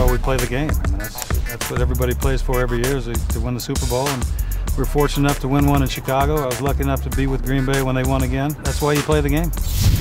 why we play the game. I mean, that's what everybody plays for every year, is to win the Super Bowl. And we're fortunate enough to win one in Chicago. I was lucky enough to be with Green Bay when they won again. That's why you play the game.